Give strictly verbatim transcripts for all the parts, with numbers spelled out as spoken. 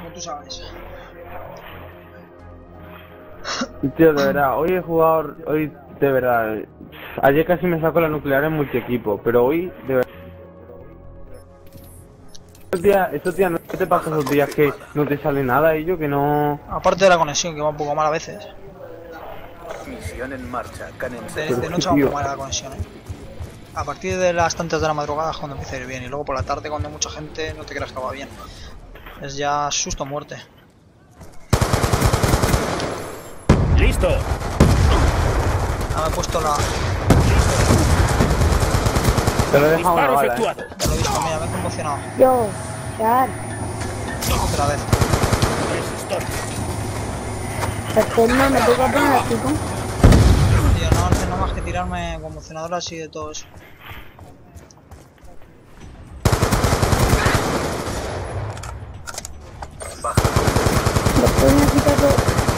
como tú sabes. Tío, de verdad, hoy he jugado, hoy de verdad, ayer casi me saco la nuclear en multi-equipo, pero hoy de verdad. Estos días, estos días no te pasa esos días que no te sale nada y yo que no. Aparte de la conexión, que va un poco mal a veces. Misión en marcha, De, de noche va un poco mal la conexión, eh. A partir de las tantas de la madrugada es cuando empieza a ir bien, y luego por la tarde cuando hay mucha gente no te creas que va bien. Es ya susto o muerte. ¡Listo! Ah, me he puesto la... Te lo he dejado una Disparo bala, efectuado. eh. Ya lo he visto, mira, me he conmocionado. Yo, Char, Otra vez. Resistor. después no me toca poner aquí, ¿no? Tío, no hace nada más que tirarme conmocionadoras y de todo eso. Después me quita todo.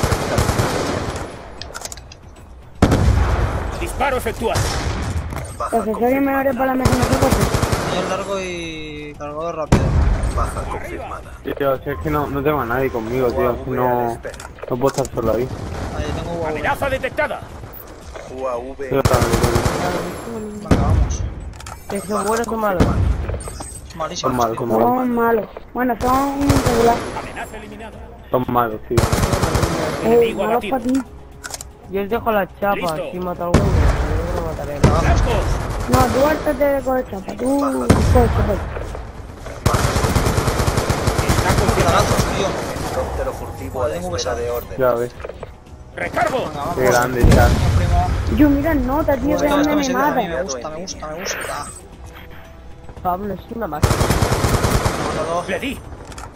Disparo efectuado. Accesorios menores para la mesa no se coge. Señor largo y cargador rápido. baja confirmada. Tío, si es que no, no tengo a nadie conmigo, tío, si no, no puedo estar solo ahí. Ahí tengo U A V. Amenaza detectada. U A V Tío, también, Venga, vamos. ¿Que son buenos o malos? Malísimo. son malos, son malos. Son malos. Bueno, son regular. Amenaza eliminada. Son malos, tío. Eh, Enemigo malos abatido. para ti. Yo os dejo la chapa, Listo. si mata a alguno, yo no mataré. Cascos. No, tú hartate de coger chapa. Tú coge chapa. Está confirmado. Cargazos, tío. helicóptero furtivo a la Tengo espera que de orden. Ya ves. Recargo. Venga, vamos. Qué grande, Char. Coño, primo. Yo, mira, nota, tío, que Esto, no esto me me sirve a mí, mata. me gusta, me gusta, me gusta. Pablo es una máquina. Otro dos. Le di.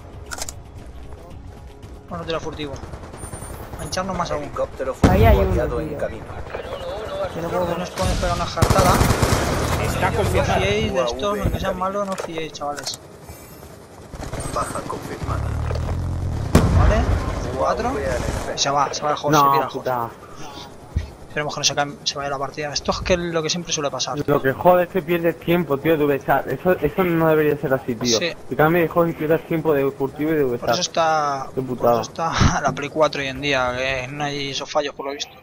Bueno, tira furtivo. A hincharnos más aún. Helicóptero Ahí hay furtivo uno, aliado en tío. camino. Que no puedo No nos podemos pegar una jartada. Está No confirmado. fiéis de estos, aunque sean malos, no fiéis, chavales. Baja confirmada. ¿Vale? Cuatro. U A V a la espera. Se va, se va el juego, se pira No, el juego. puta. Esperemos que no se, cae- se vaya la partida. Esto es que es lo que siempre suele pasar. Lo que jode es que pierdes tiempo, tío, de V S A. Eso, eso no debería ser así, tío. Sí. Si cambias de juego y pierdes tiempo de furtivo y de V S A. Por eso está, Qué por putada. eso está la Play cuatro hoy en día, que no hay esos fallos por lo visto.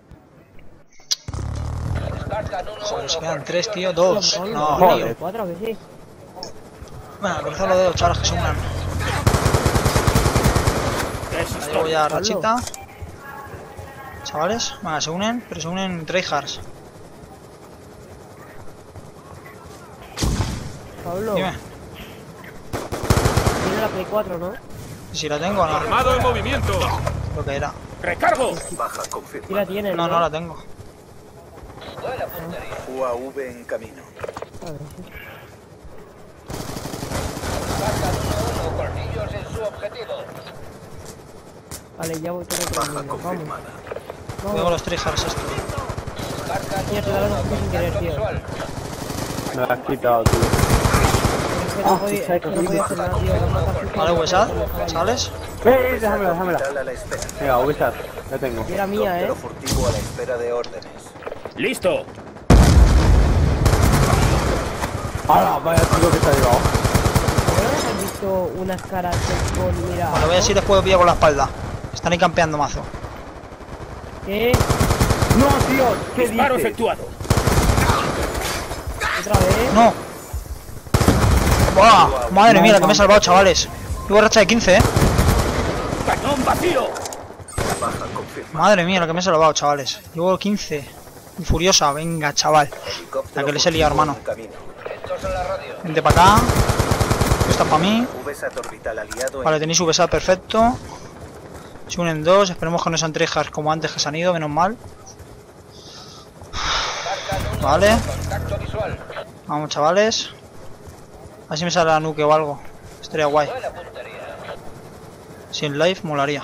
Joder, se quedan tres, tío, dos. No, Joder. tío. cuatro, que sí. Bueno, cruzar los dedos, chavales, que se unan. La llevo Resistor. ya rachita. Chavales, venga, se unen, pero se unen tryhards. Pablo, Dime, tiene la Play cuatro, ¿no? si la tengo o no. Armado en movimiento. Lo que era. Recargo. Baja Sí la confirmada. tiene, No, no la tengo. U A V en camino. A ver, sí. Vale, ya voy todo Baja terminando, vamos. confirmada. Luego los tryhards estos. Mira, te la das sin querer, tío. Me lo has quitado, tío. Es que no podía, es que no podía hacer nada, tío. La mata justo Vale, cuando Wesad, me dejaba chavales. Eh, eh, déjamela, déjamela. Hospital a la espera. Venga, V S A, ya tengo. Y era mía, Helicóptero eh. furtivo a la espera de órdenes. Listo. ¡Hala! Vaya tío que se ha llevado. ¿No has visto unas caras con mira? Bueno, voy a ver si les puedo pillar por la espalda. Están ahí campeando mazo. ¿Qué? No, tío, ¿qué Disparo dices? efectuado. ¿Otra vez? ¡No! ¡Buah! Madre mía, la que me he salvado, chavales. Llevo racha de quince, eh. Cañón vacío. Baja confirmada. Madre mía, la que me he salvado, chavales. Llevo quince. Y furiosa, venga, chaval. Helicóptero La que les he liado, furtivo hermano. en camino. Vente para acá. Esta es para mí. V S A orbital aliado en Vale, tenéis V S A perfecto. Se unen dos. Esperemos que no sean tryhards como antes que se han ido, menos mal. Vale. Vamos, chavales. A ver si me sale la nuke o algo. Estaría guay. Si en live molaría.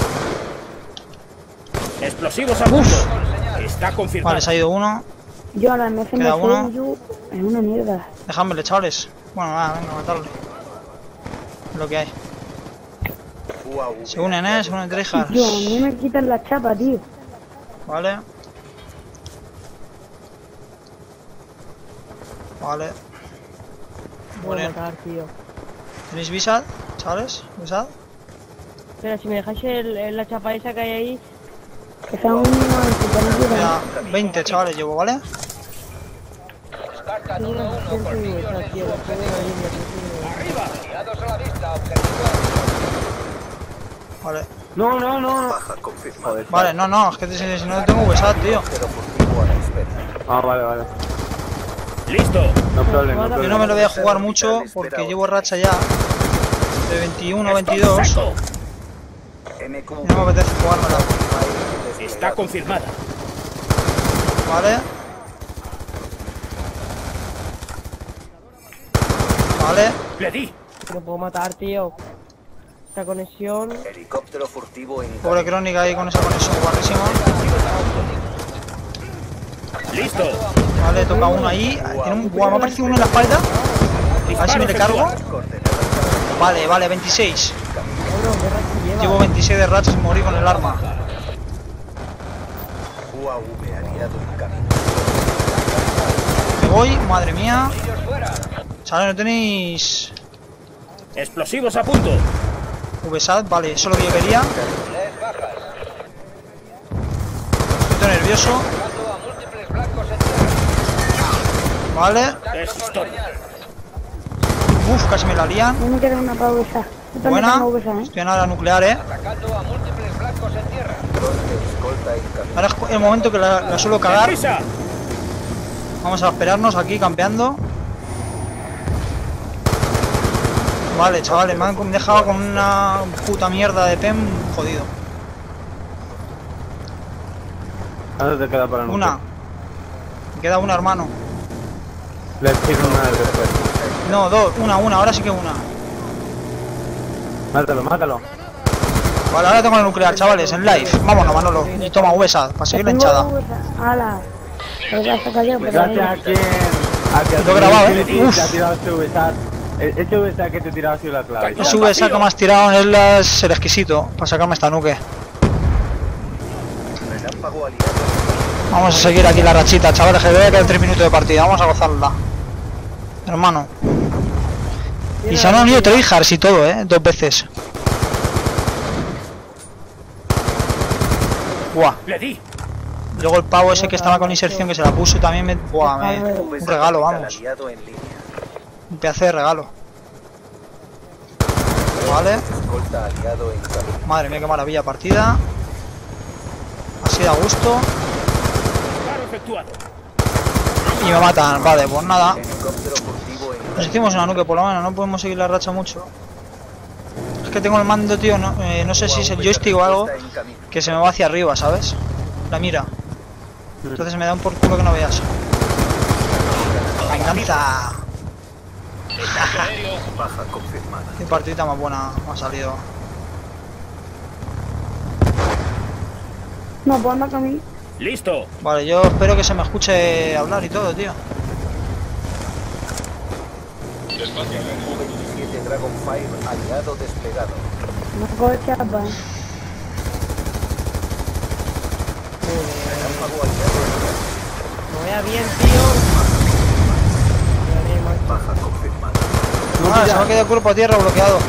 Explosivos a punto. Está confirmado. Vale, se ha ido uno. Yo a la M F me Queda uno. fui, yo es una mierda. Dejádmele, chavales. Bueno, nada, venga, a matarle. Es lo que hay. U A V Se unen, eh, se unen tryhards. Yo, a mí me quitan la chapa, tío. Vale. Vale. Voy a Morir. matar, tío. ¿Tenéis Visad, chavales? ¿Visad? Espera, si me dejáis el, el- la chapa esa que hay ahí. Que sea un mínimo de supervivencia. Mira, veinte chavales llevo, ¿vale? Tengo una asistencia y vuelta, tío. Tengo una línea, Vale. No, no, no, no. Baja confirmada. Vale, no, no, es que si, si no tengo V S A T, tío. Pero furtivo a la espera. Ah, vale, vale. ¡Listo! No problema, no Yo problema. no me lo voy a jugar mucho porque llevo racha ya de veintiuno veintidós seco! M Q y no me apetece jugármela. Está confirmada. Vale. Vale. Le di. No puedo matar, tío. Esta conexión. Helicóptero furtivo en Pobre Crónica ahí con esa conexión guarrísima. ¡Listo! Vale, toca uno ahí. Tiene un... Buah, me ha aparecido uno en la espalda. A ver si me le cargo. Vale, vale, veintiséis. Cabrón, qué racha lleva. Llevo veintiséis de rachas y morí con el arma. U A V aliado en camino. Me voy, madre mía. Chavales, no tenéis Explosivos a punto. V S A T, vale, eso es lo que yo quería. Estoy nervioso. Vale. Es historia. Uf, casi me la lían. No me queda una para usar. Yo también Buena. tengo V S A, ¿eh? Estoy en la nuclear, eh. Dron de escolta en camino. Ahora es el momento que la, la suelo cagar. ¡Deprisa! Vamos a esperarnos aquí campeando. Vale, chavales, me han dejado con una puta mierda de P E M jodido. ¿Dónde te queda para no? Una. Me queda una, hermano. Le tiro una de después. No, dos, una, una, ahora sí que una. Mátalo, mátalo. Vale, ahora tengo la nuclear, chavales, en live. Vámonos, Manolo. Y toma V S A T para seguir la Tengo hinchada. V S A. Ala. Pero ya está callado, pero Gracias a ahí. quien. A quien Lo he grabado, ¿eh? Infinity Uf. te ha tirado este V S A T. E- Ese V S A que te he tirado ha sido la clave. Ese V S A T que me has tirado es la- es el exquisito para sacarme esta nuque. Relámpago aliado. Vamos a seguir aquí la rachita, chavales, que veo que quedan tres minutos de partida. Vamos a gozarla. Hermano. Y se han unido tryhards y todo, eh, dos veces. Buah. Le di. Luego el pavo ese que estaba con inserción que se la puso también me... Buah, me... Un regalo, vamos. Aliado en línea. Un pedazo de regalo. Vale. Escolta aliado en camino. Madre mía, qué maravilla partida. Así da gusto. Disparo efectuado. Y me matan. Vale, pues nada. Helicóptero furtivo en Nos hicimos una nuke por lo menos, no podemos seguir la racha mucho. Es que tengo el mando, tío, no, eh, no sé si es el joystick o algo, en camino. que se me va hacia arriba, ¿sabes? La mira. Entonces me da un por culo que no veas. ¡Venganza! Baja confirmada. Qué partidita más buena me ha salido. No, pues anda conmigo. ¡Listo! Vale, yo espero que se me escuche hablar y todo, tío. veintisiete Dragonfire aliado desplegado. No coge chapa, ¿eh? Relámpago aliado en camino. No vea bien, tío. Vea bien, macho. Baja confirmada. Ah, se me ha quedado el cuerpo a tierra bloqueado.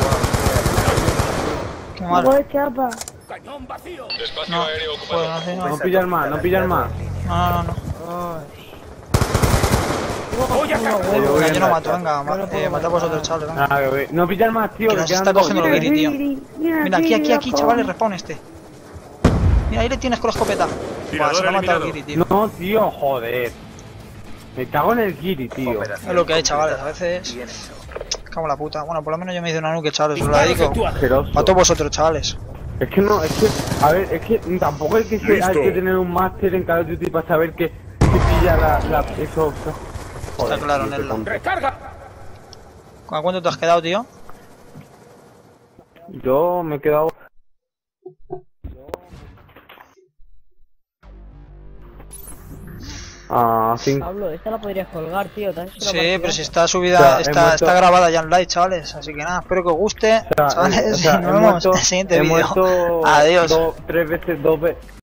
Qué No mal. coge chapa. ¡Cañón vacío! No, joder, no sé, no. No pillan más, no pillan más. No, no, no. Ay. ¡Voy a acabar! Venga, voy a yo no andar. mato, venga, ma- eh, matad vosotros, chavales, venga. Ah, que- no pillan más, tío. Que Que nos quedan está dos. cogiendo los Mira, guiri, tío. Giri, mira, Mira, aquí, aquí, Giri, aquí, loco. chavales, respawn este. Mira, ahí le tienes con la escopeta. Buah, se me ha matado el Giri, tío. No, tío, joder. Me cago en el Giri, tío. Operación Es lo que hay, completa. chavales, a veces. Bien hecho. Cago en la puta. Bueno, por lo menos yo me hice una nuke, chavales, os lo Disparo dedico. efectuado. Asqueroso. Para todos vosotros, chavales. Es que no, es que, a ver, es que tampoco hay que, ser- hay Listo. que tener un máster en Call of Duty para saber que, que pilla la, la, eso, eso. Está claro, tío, Nello. qué tonto. ¡Recarga! ¿Con cuánto te has quedado, tío? Yo me he quedado... Ah, cinco. Pablo, esta la podrías colgar, tío. ¿te has hecho la Sí, partida? pero si está O subida, sea, he está, muerto- está grabada ya en live, chavales. Así que nada, espero que os guste. O sea, Chavales, o sea, nos he vemos muerto, en el siguiente he vídeo. muerto Adiós. dos- tres veces, dos veces.